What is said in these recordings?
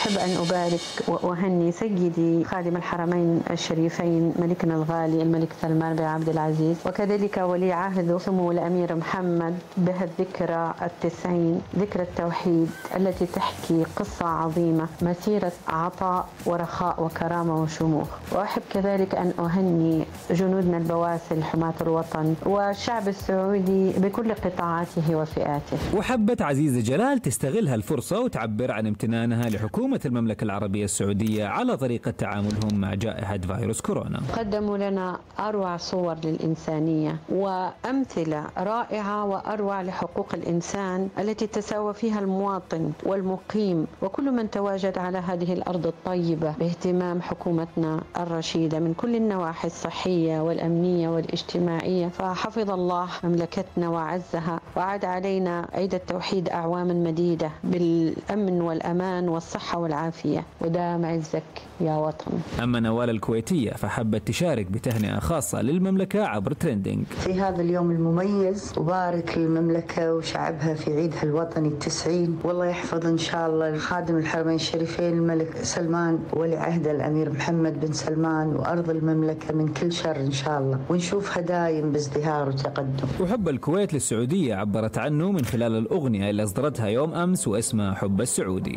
أحب أن أبارك وأهني سيدي خادم الحرمين الشريفين ملكنا الغالي الملك سلمان بن عبد العزيز، وكذلك ولي عهده سمو الأمير محمد بهالذكرى 90، ذكرى التوحيد التي تحكي قصة عظيمة، مسيرة عطاء ورخاء وكرامة وشموخ. وأحب كذلك أن أهني جنودنا البواسل حماة الوطن والشعب السعودي بكل قطاعاته وفئاته. وحبت عزيزة جلال تستغل هالفرصة وتعبر عن امتنانها لحكومة المملكة العربية السعودية على طريقة تعاملهم مع جائحة فيروس كورونا. قدموا لنا أروع صور للإنسانية وأمثلة رائعة وأروع لحقوق الإنسان التي تساوى فيها المواطن والمقيم وكل من تواجد على هذه الأرض الطيبة، باهتمام حكومتنا الرشيدة من كل النواحي الصحية والأمنية والاجتماعية. فحفظ الله مملكتنا وعزها وعاد علينا عيد التوحيد أعواما مديدة بالأمن والأمان والصحة والعافية، ودام عزك يا وطن. أما نوال الكويتية فحبت تشارك بتهنئة خاصة للمملكة عبر تريندينج. في هذا اليوم المميز أبارك للمملكة وشعبها في عيدها الوطني 90. والله يحفظ إن شاء الله خادم الحرمين الشريفين الملك سلمان ولي عهده الأمير محمد بن سلمان وأرض المملكة من كل شر إن شاء الله، ونشوفها دايم بازدهار وتقدم. وحب الكويت للسعودية عبرت عنه من خلال الأغنية اللي أصدرتها يوم أمس واسمها حب السعودي.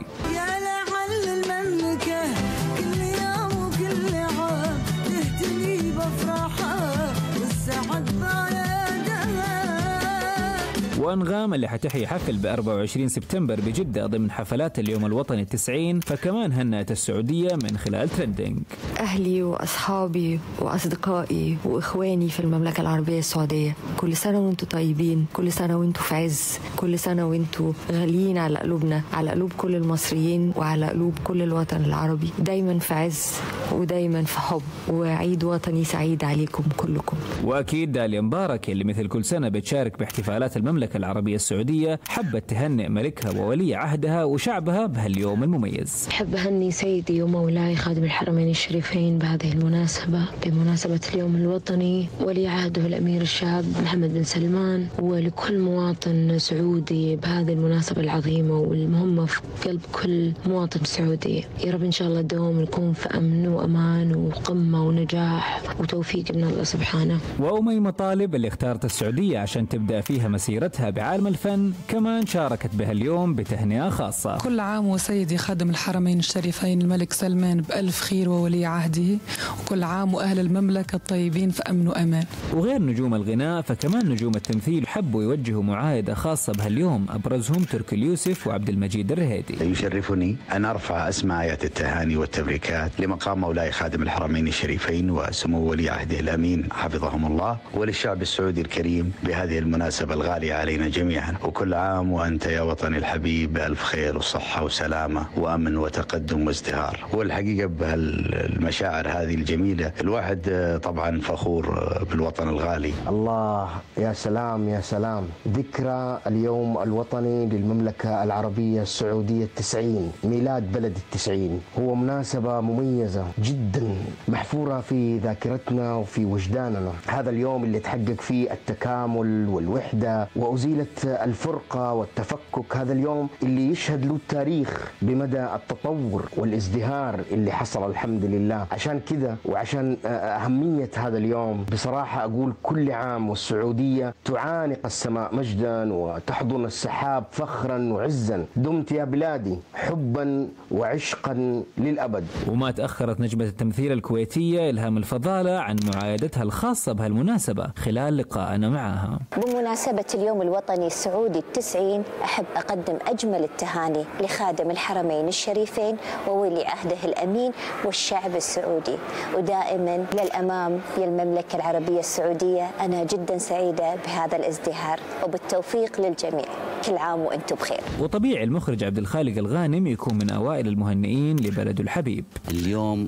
وأنغام اللي حتحيي حفل ب 24 سبتمبر بجدة ضمن حفلات اليوم الوطني 90 فكمان هنأت السعودية من خلال تريندينج. أهلي وأصحابي وأصدقائي وإخواني في المملكة العربية السعودية، كل سنة وانتم طيبين، كل سنة وانتم في عز، كل سنة وانتم غاليين على قلوبنا، على قلوب كل المصريين وعلى قلوب كل الوطن العربي، دايما في عز ودايما في حب، وعيد وطني سعيد عليكم كلكم. وأكيد داليا مبارك اللي مثل كل سنة بتشارك باحتفالات المملكة العربية السعودية حبت تهنئ ملكها وولي عهدها وشعبها بهاليوم المميز. أحب أهني سيدي ومولاي خادم الحرمين الشريفين بهذه المناسبة، بمناسبة اليوم الوطني، ولي عهده الأمير الشاب محمد بن سلمان، ولكل مواطن سعودي بهذه المناسبة العظيمة والمهمة في قلب كل مواطن سعودي. يا رب إن شاء الله دوم نكون في أمن وأمان وقمة ونجاح وتوفيق من الله سبحانه. وأميمة طالب اللي اختارت السعودية عشان تبدأ فيها مسيرتها بعالم الفن كمان شاركت بها اليوم بتهنئة خاصة. كل عام وسيدي خادم الحرمين الشريفين الملك سلمان بألف خير وولي عهده، وكل عام وأهل المملكة الطيبين في أمن وأمان. وغير نجوم الغناء فكمان نجوم التمثيل حبوا يوجهوا معاهدة خاصة بهاليوم، أبرزهم تركي اليوسف وعبد المجيد الرهيدي. يشرفني أن أرفع أسمى آيات التهاني والتبريكات لمقام مولاي خادم الحرمين الشريفين وسمو ولي عهده الأمين حفظهم الله، وللشعب السعودي الكريم بهذه المناسبة الغالية علينا جميعا. وكل عام وأنت يا وطني الحبيب بألف خير وصحة وسلامة وأمن وتقدم وازدهار. والحقيقة بهالمشاعر هذه الجميلة الواحد طبعا فخور بالوطن الغالي. الله يا سلام يا سلام، ذكرى اليوم الوطني للمملكة العربية السعودية 90، ميلاد بلد 90 هو مناسبة مميزة جدا محفورة في ذاكرتنا وفي وجداننا. هذا اليوم اللي تحقق فيه التكامل والوحدة وأزيلت الفرقة والتفكك، هذا اليوم اللي يشهد له التاريخ بمدى التطور والازدهار اللي حصل الحمد لله. عشان كذا وعشان أهمية هذا اليوم بصراحة أقول كل عام والسعودية تعانق السماء مجدا وتحضن السحاب فخرا وعزا. دمت يا بلادي حبا وعشقا للأبد. وما تأخرت نجمة التمثيل الكويتية إلهام الفضالة عن معايدتها الخاصة بهالمناسبة خلال لقائنا معها. بمناسبة اليوم الوطني السعودي 90 أحب أقدم أجمل التهاني لخادم الحرمين الشريفين وولي عهده الأمين والشعب السعودي، ودائما للأمام يا المملكة العربية السعودية. أنا جدا سعيدة بهذا الازدهار وبالتوفيق للجميع، كل عام وأنتم بخير. وطبيعي المخرج عبد الخالق الغانم يكون من أوائل المهنئين لبلده الحبيب. اليوم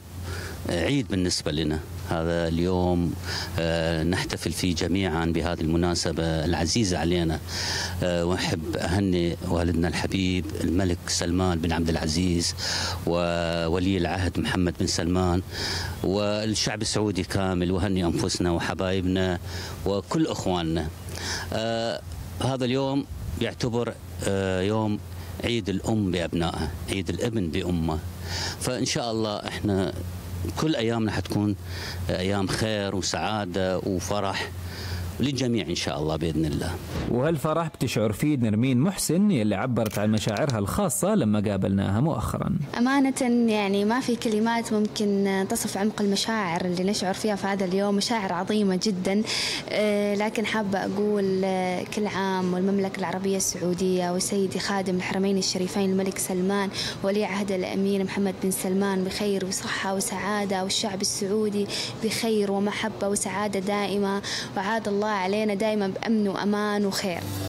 عيد بالنسبة لنا، هذا اليوم نحتفل فيه جميعا بهذه المناسبة العزيزة علينا، وأحب أهني والدنا الحبيب الملك سلمان بن عبد العزيز وولي العهد محمد بن سلمان والشعب السعودي كامل، وهني أنفسنا وحبايبنا وكل أخواننا. هذا اليوم يعتبر يوم عيد الأم بأبنائها، عيد الابن بأمه. فإن شاء الله إحنا كل أيامنا حتكون أيام خير وسعادة وفرح للجميع إن شاء الله بإذن الله. وهالفرح بتشعر فيه نرمين محسن اللي عبرت عن مشاعرها الخاصة لما قابلناها مؤخرا. أمانة يعني ما في كلمات ممكن تصف عمق المشاعر اللي نشعر فيها في هذا اليوم، مشاعر عظيمة جدا. لكن حابة أقول كل عام والمملكة العربية السعودية وسيدي خادم الحرمين الشريفين الملك سلمان ولي عهد الأمير محمد بن سلمان بخير وصحة وسعادة، والشعب السعودي بخير ومحبة وسعادة دائمة، وعاد الله علينا دائما بأمن وأمان وخير.